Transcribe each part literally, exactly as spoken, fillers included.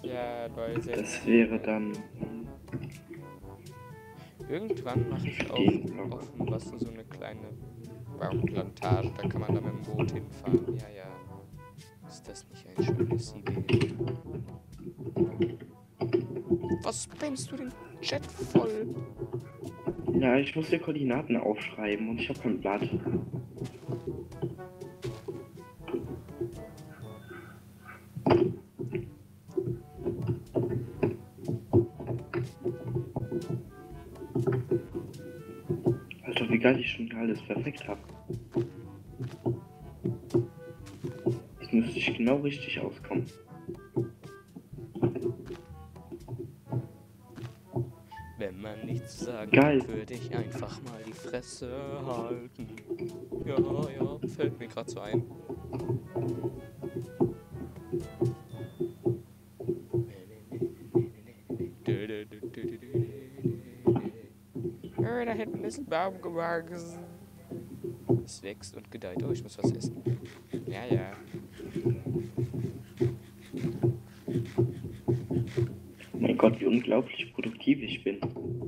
Ja, Leute. Das wäre dann... Irgendwann mache ich auf, auf dem Wasser so eine kleine Baumplantage. Da kann man da mit dem Boot hinfahren. Ja, ja. Ist das nicht ein schönes Idee? Was spammst du den Chat voll? Ja, ich muss dir Koordinaten aufschreiben und ich habe kein Blatt. Alter, wie geil ich schon alles perfekt habe. Jetzt müsste ich genau richtig auskommen. Wenn man nichts sagen Geil. kann, würde ich einfach mal die Fresse halten. Ja, ja, fällt mir gerade so ein. Da hinten ist ein Baum gewachsen. Es wächst und gedeiht. Oh, ich muss was essen. Ja, ja. Mein Gott, wie unglaublich produktiv ich bin.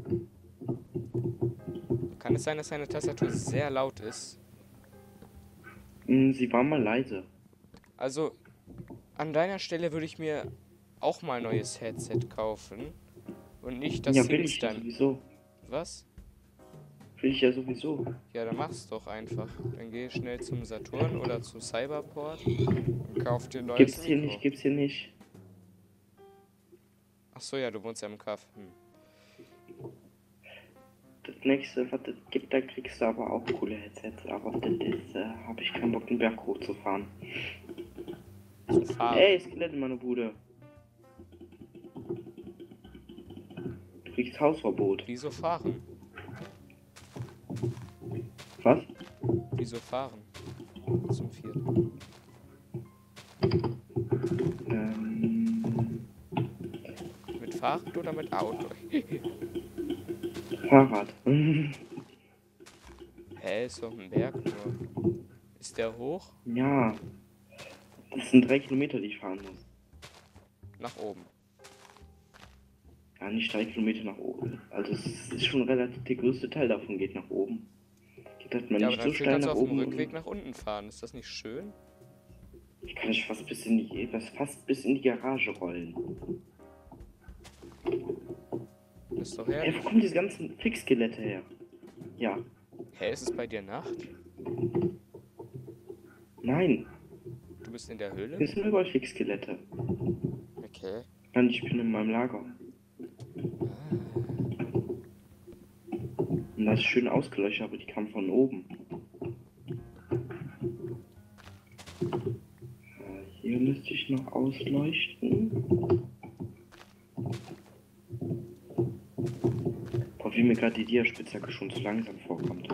Kann es sein, dass seine Tastatur sehr laut ist? Sie war mal leise. Also, an deiner Stelle würde ich mir auch mal ein neues Headset kaufen. Und nicht das Ja, will ich ja Sims dann. sowieso. Was? Will ich ja sowieso. Ja, dann mach's doch einfach. Dann geh schnell zum Saturn oder zu Cyberport und kauf dir ein neues Gibt's hier Mikro. nicht, gibt's hier nicht. Achso, ja, du wohnst ja im Kaff. Hm. Das nächste, was es gibt, da kriegst du aber auch coole Headsets. Aber das ist, äh, habe ich keinen Bock, den Berg hochzufahren. Zu fahren. Ey, Skelett in meiner Bude. Du kriegst Hausverbot. Wieso fahren? Was? Wieso fahren? Zum vierten. Ähm, Mit Fahrrad oder mit Auto? Fahrrad. Hä, ist doch ein Berg nur. Ist der hoch? Ja. Das sind drei Kilometer, die ich fahren muss. Nach oben. Ja, nicht drei Kilometer nach oben. Also es ist schon relativ, der größte Teil davon geht nach oben. Geht halt mal Ja, aber nicht so dafür steil kannst du nach auf dem oben. Rückweg nach unten fahren. Ist das nicht schön? Ich kann ich fast bis in die, was fast bis in die Garage rollen. Ist doch Ey, herrlich. wo kommen diese ganzen Fixskelette her? Ja. Hä, ist es bei dir Nacht? Nein. Du bist in der Höhle? Hier sind überall Fixskelette. Okay. Nein, ich bin in meinem Lager. Und das ist schön ausgeleuchtet, aber die kamen von oben. Äh, hier müsste ich noch ausleuchten. Boah, wie mir gerade die Dia-Spitzhacke schon zu langsam vorkommt.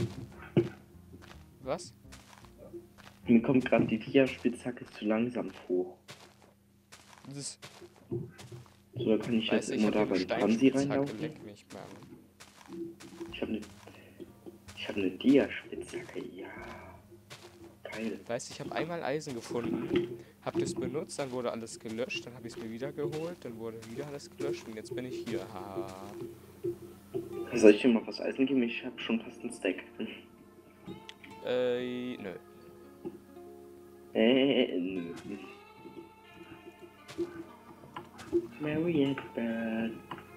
Was? Mir kommt gerade die Dia-Spitzhacke zu langsam vor. Das So, da kann ich weiß jetzt ich, immer da hab bei eine den Franzi Steinspitzhacke, reinlaufen. leck mich, Mann. Ich habe eine ich habe eine Dia-Spitzhacke, ja. Geil. Weißt du, ich habe einmal Eisen gefunden, hab das benutzt, dann wurde alles gelöscht, dann habe ich es mir wieder geholt, dann wurde wieder alles gelöscht und jetzt bin ich hier. Ha. Soll ich dir mal was Eisen geben? Ich habe schon fast einen Stack. Äh, nö. Äh, nö. Marriott Bird.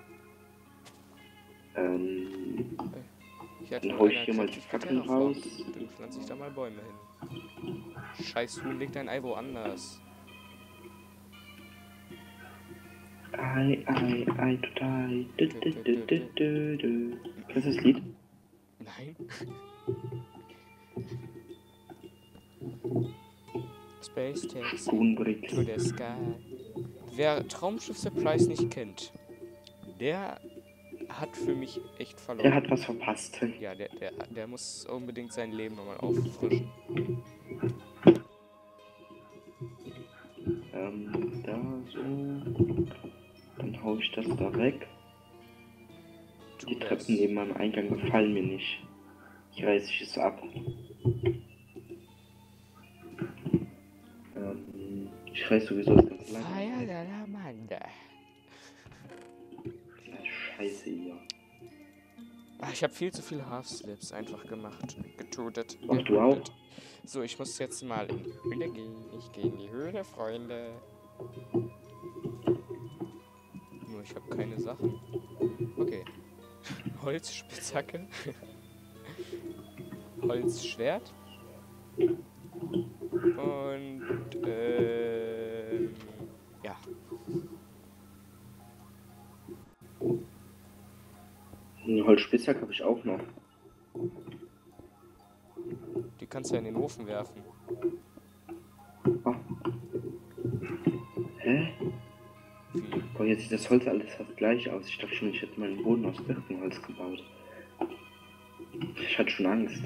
Ähm, Hier hat dann wohl hau ich einer hier mal die kräftig Fackeln geterraformt. raus. Dann pflanze ich da mal Bäume hin. Scheiß Huhn, leg dein Ei woanders. Ei, ei, ei, total. Du, du, du, du, du, du. Kennst du das Lied? Nein. Space Taxi Spoonbricks. to the sky. Wer Traumschiff Surprise nicht kennt, der hat für mich echt verloren. Der hat was verpasst. Ja, der, der, der muss unbedingt sein Leben nochmal auffrischen. Ähm, da so. Dann hau ich das da weg. Tu Die das. Treppen neben meinem Eingang gefallen mir nicht. Ich reiße ich es ab. Ähm, ich weiß sowieso das ganze Lager. Feier der Lamande. Ja, Scheiße hier. Ah, ich habe viel zu viele Half-Slips einfach gemacht. Getötet. Ach, du auch? So, ich muss jetzt mal in die Höhle gehen. Ich gehe in die Höhle, Freunde. Nur ich habe keine Sachen. Okay. Holzspitzhacke. Holzschwert. Und, ähm, ja. Einen Holzspitzhack habe ich auch noch. Die kannst du ja in den Ofen werfen. Ah. Hä? Wie? Boah, jetzt sieht das Holz alles fast gleich aus. Ich dachte schon, ich hätte meinen Boden aus Birkenholz gebaut. Ich hatte schon Angst.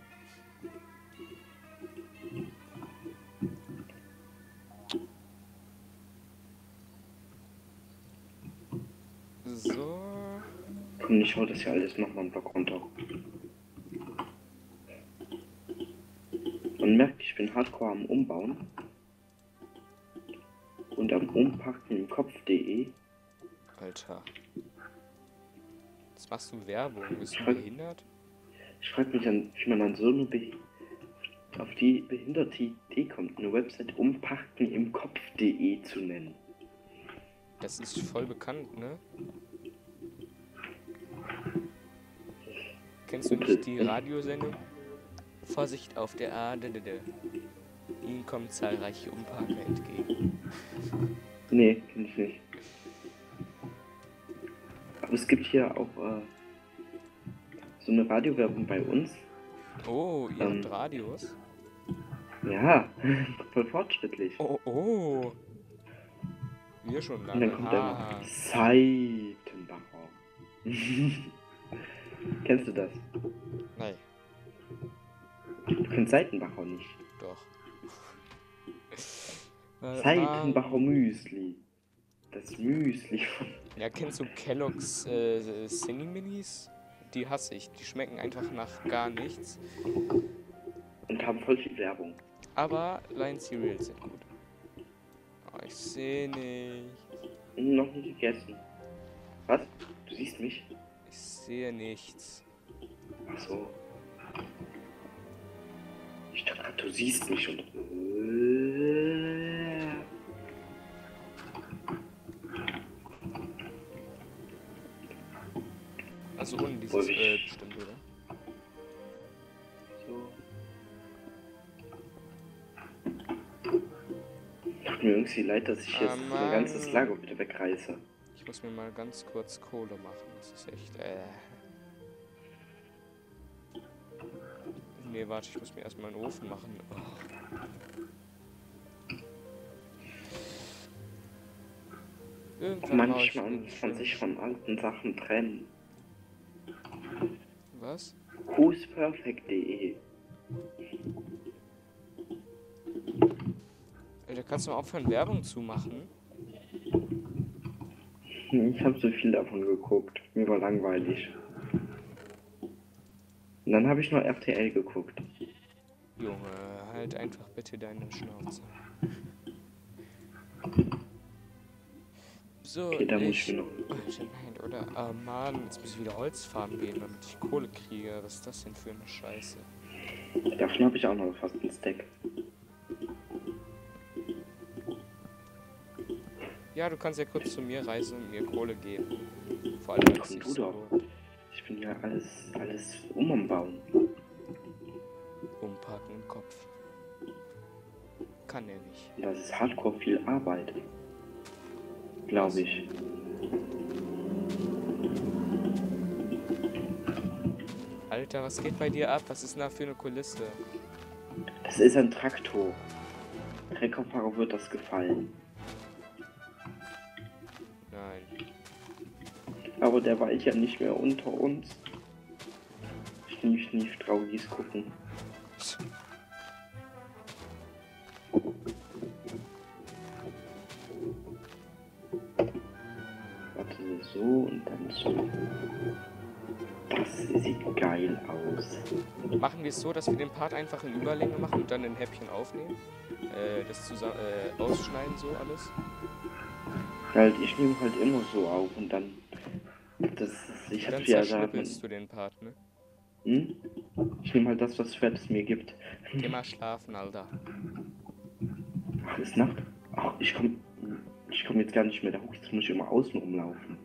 So. Komm, ich hau das hier alles nochmal einen Block runter. Man merkt, ich bin hardcore am Umbauen. Und am Umpacken im Kopf.de. Alter. Jetzt machst du Werbung. Bist du Frag- behindert? Ich frage mich an, wie man an so eine Be auf die behinderte Idee kommt, eine Website Umpacken im Kopf.de zu nennen. Das ist voll bekannt, ne? Kennst du nicht die Radiosendung? Vorsicht auf der A. D D D. Ihnen kommen zahlreiche Umparker entgegen. Nee, kenn ich nicht. Aber es gibt hier auch äh, so eine Radiowerbung bei uns. Oh, ihr Ähm. habt Radios? Ja, voll fortschrittlich. Oh, oh. Wir schon Und dann lange. kommt Ah. dann Seitenbacher. Kennst du das? Nein, Du kennst Seitenbacher nicht. doch. Äh, Seitenbacher Mann. Müsli. Das Müsli von... Ja, kennst du Kellogg's äh, Cinni-Minis? Die hasse ich. Die schmecken einfach nach gar nichts. Und haben voll viel Werbung. Aber Lion Cereals sind gut. Oh, ich sehe nicht. Noch nie gegessen. Was? Du siehst mich? Ich sehe nichts. Ach so. Ich dachte grad, du siehst mich und... Also ohne dieses Wollte ich- äh, bestimmt, oder? So. Tut mir irgendwie leid, dass ich Ah, jetzt mein Mann. ganzes Lager wieder wegreiße. Ich muss mir mal ganz kurz Kohle machen. Das ist echt, äh... Nee, warte, ich muss mir erstmal einen Ofen machen. Oh. Irgendwann mache ich Manchmal einen muss man sich schönen- von alten Sachen trennen. Was? whosperfect punkt de Alter, kannst du mal aufhören, Werbung zu machen? Ich habe so viel davon geguckt. Mir war langweilig. Und dann habe ich noch R T L geguckt. Junge, halt einfach bitte deine Schnauze. So, Okay, da muss ich... ich mir noch... Alter, nein, oder? Ah, Mann, jetzt muss ich wieder Holz farmen gehen, damit ich Kohle kriege. Was ist das denn für eine Scheiße? Davon habe ich auch noch fast einen Stack. Ja, du kannst ja kurz zu mir reisen und mir Kohle geben. Vor allem, wenn es Komm nicht du so doch. Ich bin ja alles, alles um am Bauen. umparken im Kopf. Kann er nicht. Und das ist hardcore viel Arbeit. Glaube ich. Alter, was geht bei dir ab? Was ist denn da für eine Kulisse? Das ist ein Traktor. Treckerfahrer wird das gefallen. Nein. Aber der weilt ja nicht mehr unter uns. Schnief, schnief, Traugis gucken. Warte, so und dann so. Das sieht geil aus. Machen wir es so, dass wir den Part einfach in Überlänge machen und dann in Häppchen aufnehmen? Äh, das zusammen, äh, ausschneiden, so alles? Halt, ich nehme halt immer so auf und dann. Das ist, ich hab Dann ja da. zerschnippelst du den Part, ne? Hm? Ich nehme halt das, was Fred es mir gibt. Geh mal schlafen, Alter. Ach, ist Nacht? Ach, ich komm. Ich komme jetzt gar nicht mehr da hoch, jetzt muss ich immer außen rumlaufen.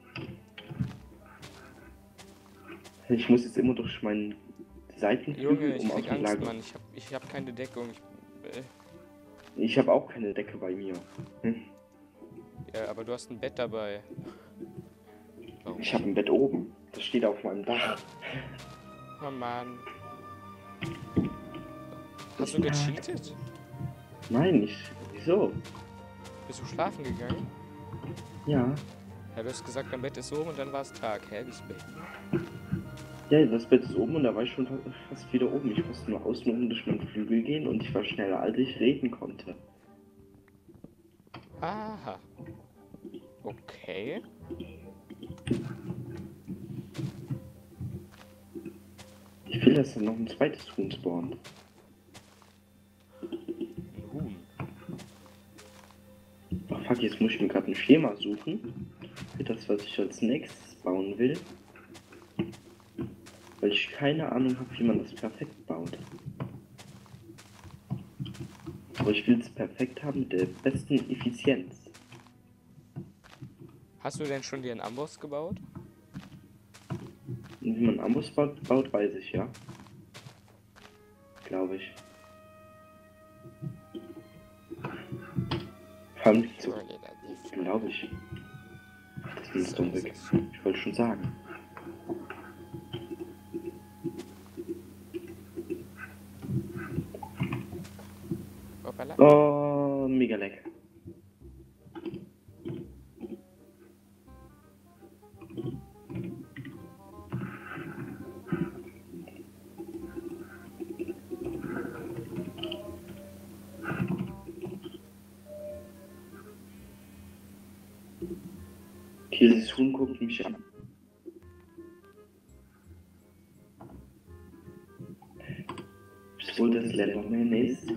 Ich muss jetzt immer durch meinen Seitenflügel Junge, ich um krieg Angst, Außenlager. Mann. Ich hab, ich hab keine Deckung. Ich, äh, Ich habe auch keine Decke bei mir. Hm? ja, aber du hast ein Bett dabei. Warum? Ich habe ein Bett oben. Das steht auf meinem Dach. Oh Mann. Hast du gecheatet? Nein, nicht. Wieso? Bist du schlafen gegangen? Ja. Ja, du hast gesagt, dein Bett ist oben und dann war es Tag. Hä, wie ist Bett? Ja, das Bett ist oben und da war ich schon fa- fast wieder oben. Ich musste nur außen rum durch meinen Flügel gehen und ich war schneller, als ich reden konnte. Aha. Okay. Ich will, dass dann noch ein zweites Huhn spawnt. Ein Huhn. Ach fuck, jetzt muss ich mir gerade ein Schema suchen. Für das, was ich als nächstes bauen will. Weil ich keine Ahnung habe, wie man das perfekt baut. Aber ich will es perfekt haben mit der besten Effizienz. Hast du denn schon dir einen Amboss gebaut? Und wie man Amboss baut, baut, weiß ich, ja. Glaube ich. Vor allem nicht so, glaube ich. Das ist So, dumm weg. Ich wollte schon sagen. Hoppala. Oh, mega leck. Dieses Huhn guckt mich an. Bis wohl das Leatherman ist.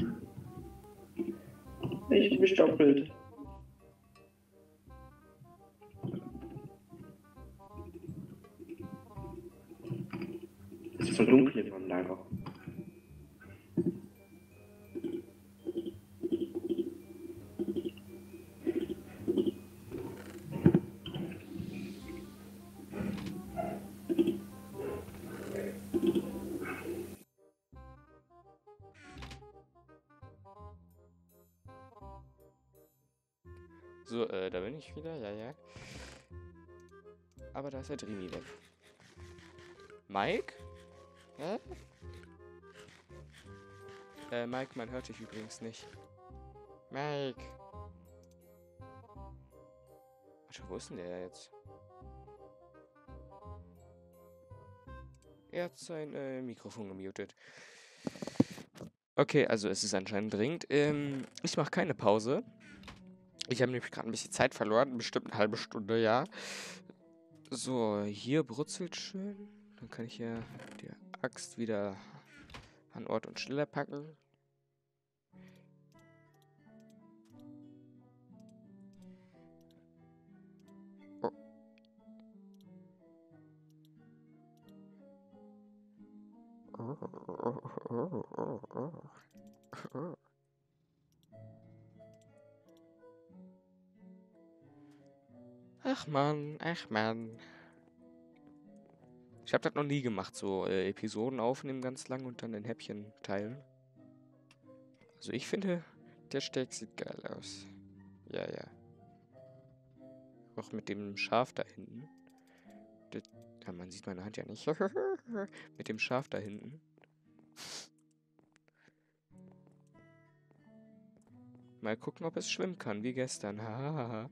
Ich mich doppelt. Es ist so dunkel in meinem Lager. So, äh, da bin ich wieder, ja, ja. Aber da ist der Drimi weg. Mike? Hä? Äh, Mike, man hört dich übrigens nicht. Mike! Warte, wo ist denn der jetzt? Er hat sein äh, Mikrofon gemutet. Okay, also es ist anscheinend dringend. Ähm, ich mache keine Pause. Ich habe nämlich gerade ein bisschen Zeit verloren, bestimmt eine halbe Stunde, ja. So, hier brutzelt schön. Dann kann ich hier die Axt wieder an Ort und Stelle packen. Oh. Oh, oh, oh, oh, oh, oh. Ach man, ach man. Ich habe das noch nie gemacht, so äh, Episoden aufnehmen ganz lang und dann in Häppchen teilen. Also ich finde, der Steak sieht geil aus. Ja, ja. Auch mit dem Schaf da hinten. Das, ja, man sieht meine Hand ja nicht. Mit dem Schaf da hinten. Mal gucken, ob es schwimmen kann, wie gestern. Hahaha.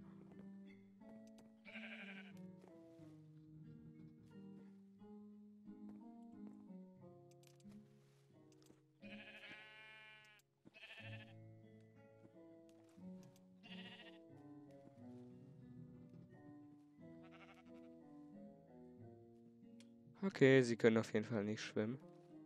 Okay, sie können auf jeden Fall nicht schwimmen.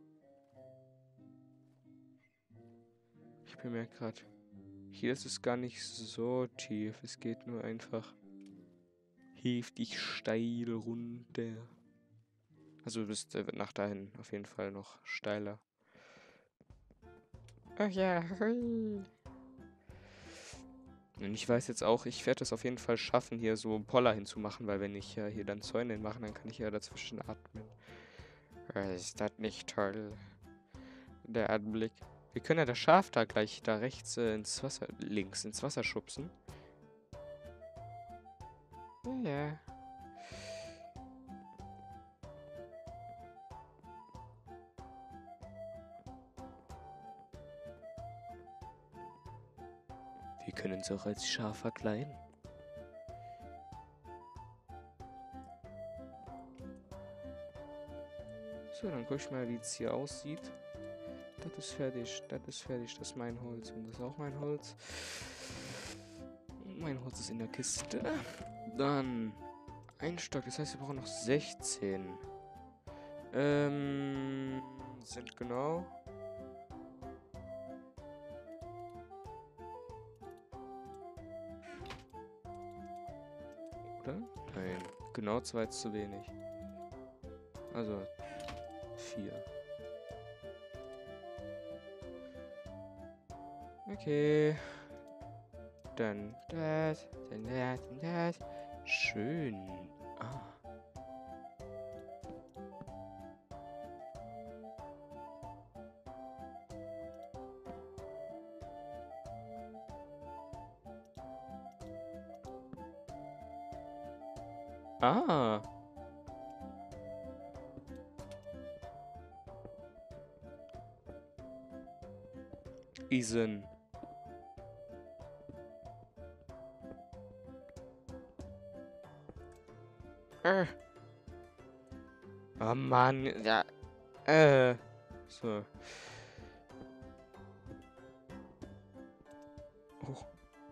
Ich bemerke gerade, hier ist es gar nicht so tief. Es geht nur einfach heftig steil runter. Also bis der wird nach dahin auf jeden Fall noch steiler. Ach ja, hui. Und ich weiß jetzt auch, ich werde es auf jeden Fall schaffen, hier so Poller hinzumachen, weil wenn ich ja hier dann Zäune hinmache, dann kann ich ja dazwischen atmen. Ist das nicht toll? Der Anblick. Wir können ja das Schaf da gleich da rechts äh, ins Wasser, links ins Wasser schubsen. Ja. Wir können uns auch als Schaf verkleiden. So, dann guck ich mal, wie es hier aussieht. Das ist fertig, das ist fertig, das ist mein Holz und das ist auch mein Holz. Mein Holz ist in der Kiste. Dann ein Stock, das heißt, wir brauchen noch sechzehn. Ähm, sind genau... Oder? Nein, genau zwei ist zu wenig. Also, vier. Okay. Dann das, dann das, dann das. Schön. Ah. Ah. Isen. Äh. Oh Mann, ja. Äh. So. Oh.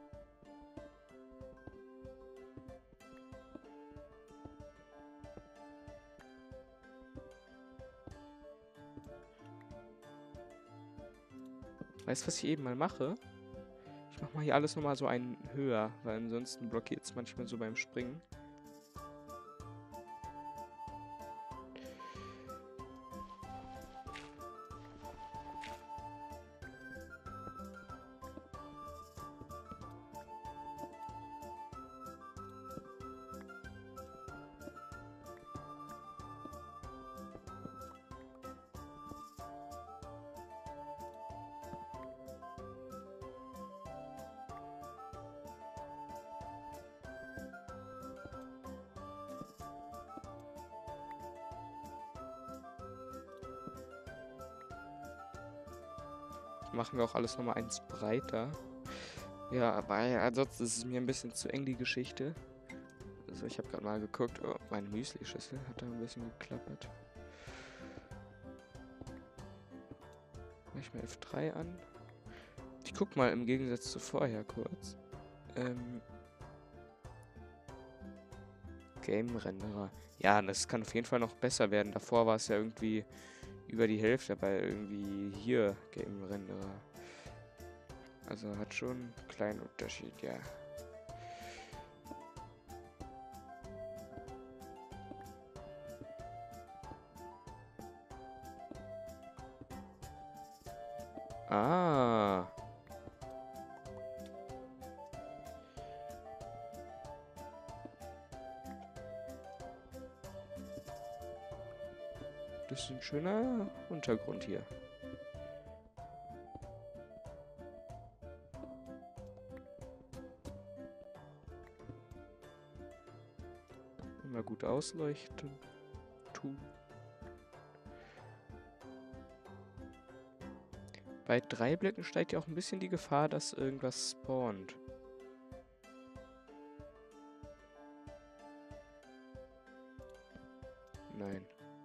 Weißt du, was ich eben mal mache? Ich mach mal hier alles nochmal so einen höher, weil ansonsten blockiert es manchmal so beim Springen. Machen wir auch alles nochmal eins breiter. Ja, aber ansonsten ist es mir ein bisschen zu eng, die Geschichte. Also ich habe gerade mal geguckt. Oh, meine Müsli-Schüssel hat da ein bisschen geklappert. Mach ich mal F drei an. Ich guck mal im Gegensatz zu vorher kurz. Ähm... Game-Renderer. Ja, das kann auf jeden Fall noch besser werden. Davor war es ja irgendwie über die Hälfte bei irgendwie hier Game-Renderer. Also hat schon einen kleinen Unterschied, ja. Ah. Das ist ein schöner Untergrund hier. Immer gut ausleuchten. Tun. Bei drei Blöcken steigt ja auch ein bisschen die Gefahr, dass irgendwas spawnt. Nein.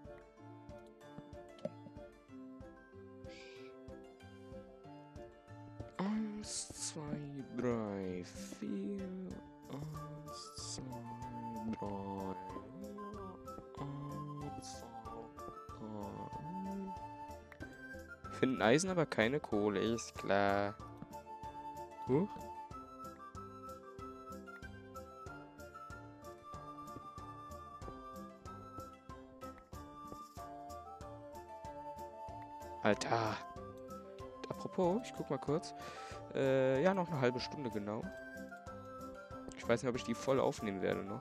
Eins, zwei, drei, vier. Eins, zwei, drei. Eins, zwei, Finden Eisen, aber keine Kohle, ist klar. Huch. Alter. Apropos, ich guck mal kurz. Äh, ja, noch eine halbe Stunde genau. Ich weiß nicht, ob ich die voll aufnehmen werde noch.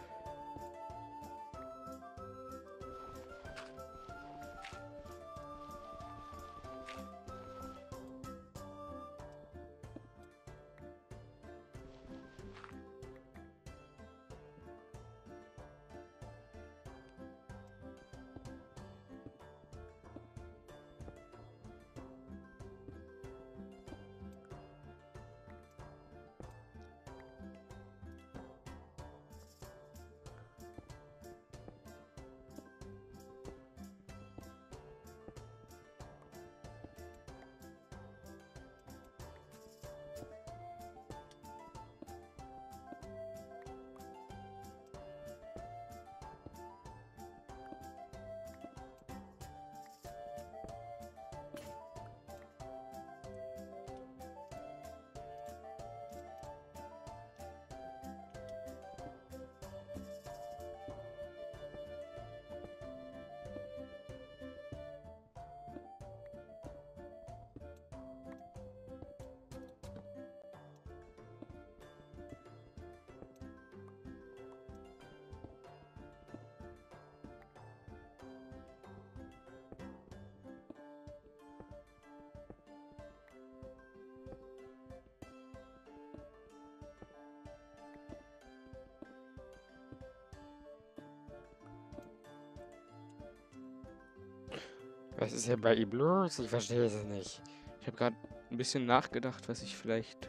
Was ist denn bei ihm los? Ich verstehe es nicht. Ich habe gerade ein bisschen nachgedacht, was ich vielleicht...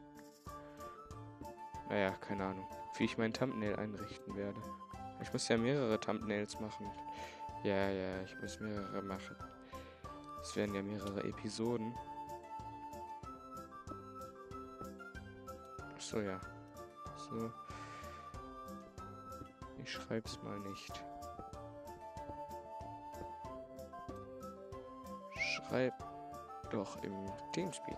Naja, keine Ahnung. Wie ich mein Thumbnail einrichten werde. Ich muss ja mehrere Thumbnails machen. Ja, ja, ich muss mehrere machen. Es werden ja mehrere Episoden. Ach so, ja. So. Ich schreib's mal nicht. Schreib doch im Teamspeak.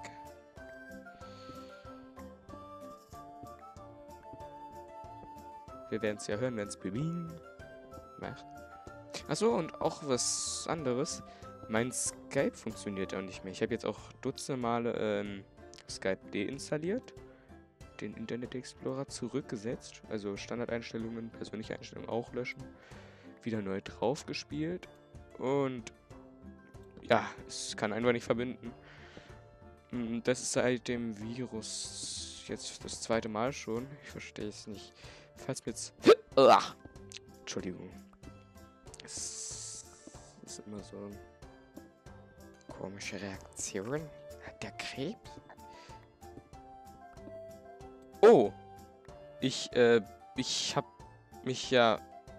Wir werden es ja hören, wenn es Bing macht. Achso, und auch was anderes. Mein Skype funktioniert auch nicht mehr. Ich habe jetzt auch dutzende Male ähm, Skype deinstalliert. Den Internet Explorer zurückgesetzt. Also Standardeinstellungen, persönliche Einstellungen auch löschen. Wieder neu drauf gespielt. Und ja, es kann einfach nicht verbinden. Das ist seit dem Virus jetzt das zweite Mal schon. Ich verstehe es nicht. Falls mir jetzt... Entschuldigung. Es ist immer so eine komische Reaktion. Hat der Krebs? Oh! Ich, äh, ich hab mich ja...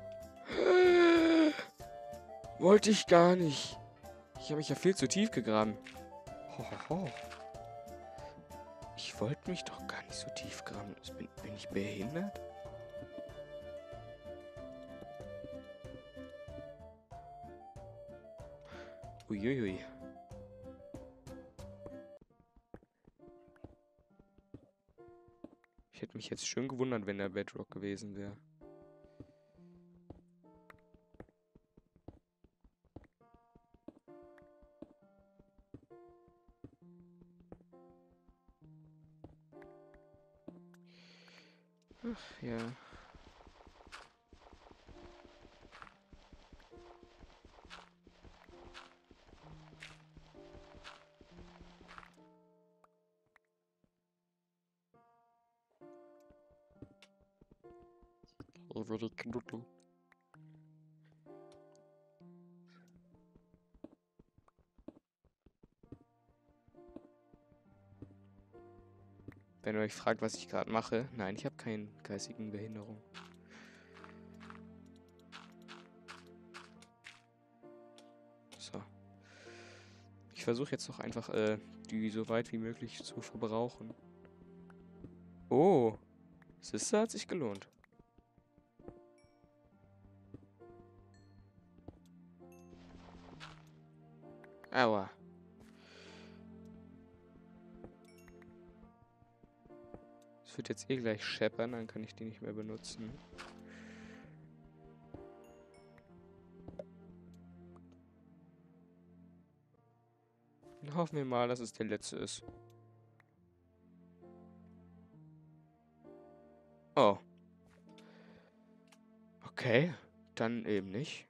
Wollte ich gar nicht. Ich habe mich ja viel zu tief gegraben. Hohoho. Ich wollte mich doch gar nicht so tief graben. Bin, bin ich behindert? Uiuiui. Ich hätte mich jetzt schön gewundert, wenn der Bedrock gewesen wäre. Ach ja. Über die Knuddel. Wenn ihr euch fragt, was ich gerade mache, nein, ich habe keine geistigen Behinderung. So. Ich versuche jetzt noch einfach, äh, die so weit wie möglich zu verbrauchen. Oh. Sister hat sich gelohnt. Aua. Das wird jetzt eh gleich scheppern, dann kann ich die nicht mehr benutzen. Dann hoffen wir mal, dass es der letzte ist. Oh. Okay, dann eben nicht.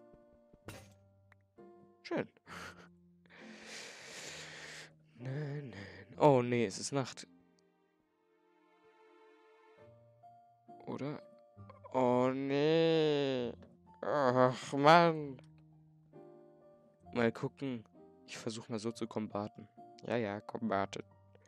Schön. Nein, nein. Oh nee, es ist Nacht. Oder? Oh nee. Ach Mann. Mal gucken. Ich versuche mal so zu kombaten. Ja, ja, kombaten.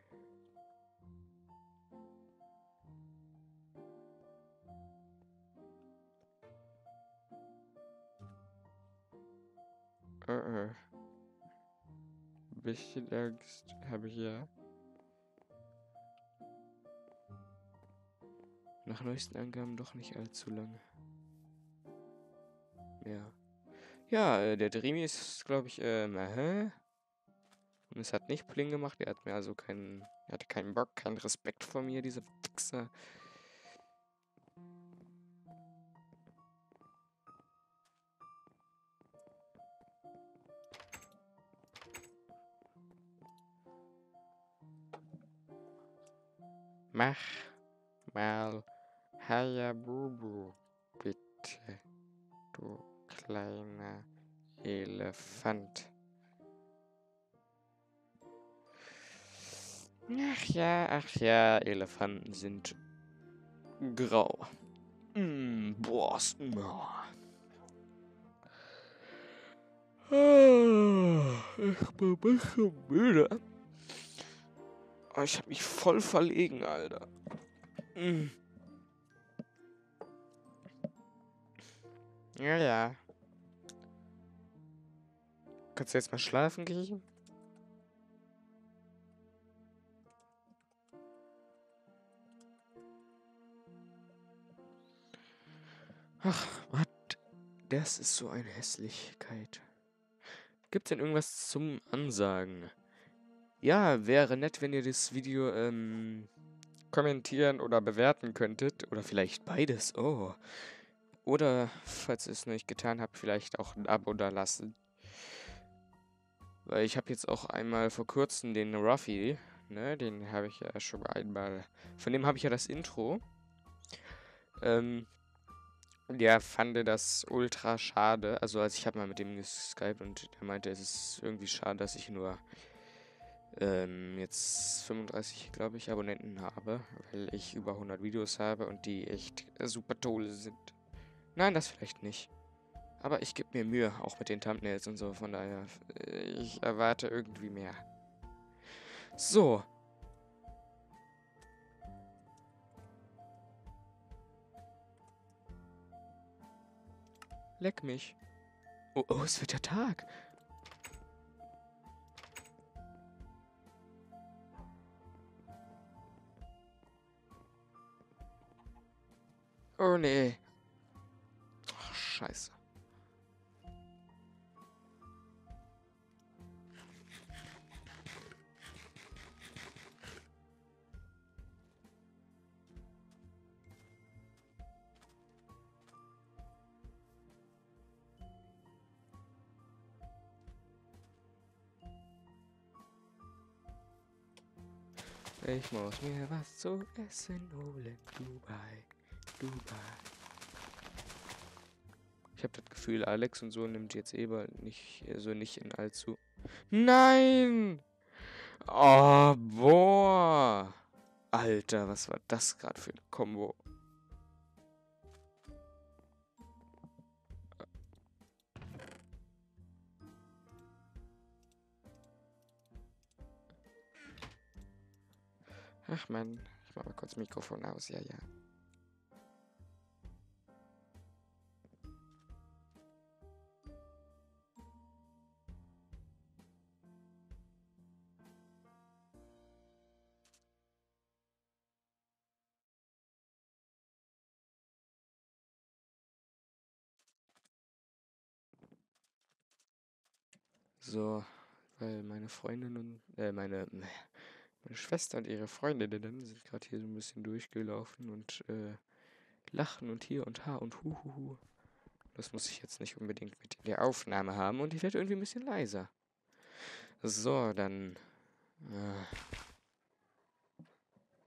Uh -uh. Ein bisschen Angst habe ich ja. Nach neuesten Angaben doch nicht allzu lange. Ja. Ja, äh, der Dreamy ist, glaube ich, ähm, hä? Und es hat nicht Pling gemacht. Er hat mir also keinen, er hatte keinen Bock, keinen Respekt vor mir, diese Wichser. Mach mal Hayabubu, bitte, du kleiner Elefant. Ach ja, ach ja, Elefanten sind grau. Mm, boah, ist- oh. Ich bin ein bisschen müde. Oh, ich hab mich voll verlegen, Alter. Mm. Ja, ja. Kannst du jetzt mal schlafen gehen? Ach, was? Das ist so eine Hässlichkeit. Gibt's denn irgendwas zum Ansagen? Ja, wäre nett, wenn ihr das Video ähm, kommentieren oder bewerten könntet. Oder vielleicht beides. Oh. Oder, falls ihr es noch nicht getan habt, vielleicht auch ein Abo da lassen. Weil ich habe jetzt auch einmal vor kurzem den Ruffy, ne, den habe ich ja schon einmal, von dem habe ich ja das Intro. Ähm, der fand das ultra schade. Also, als ich habe mal mit dem geskypt und der meinte, es ist irgendwie schade, dass ich nur ähm, jetzt fünfunddreißig, glaube ich, Abonnenten habe, weil ich über hundert Videos habe und die echt äh, super toll sind. Nein, das vielleicht nicht. Aber ich gebe mir Mühe, auch mit den Thumbnails und so, von daher, äh, ich erwarte irgendwie mehr. So. Leck mich. Oh, oh, es wird ja Tag. Oh, nee. Ach, scheiße. Ich muss mir was zu essen holen. Dubai. Dubai. Ich habe das Gefühl, Alex und so nimmt jetzt eh bald nicht, also nicht in allzu. Nein! Oh, boah. Alter, was war das gerade für eine Kombo? Ach man, ich mach mal kurz Mikrofon aus, ja, ja. So, weil meine Freundin und, äh, meine, Meine Schwester und ihre Freundinnen sind gerade hier so ein bisschen durchgelaufen und äh, lachen und hier und ha und huhuhu. Das muss ich jetzt nicht unbedingt mit in der Aufnahme haben und ich werde irgendwie ein bisschen leiser. So, dann... Äh,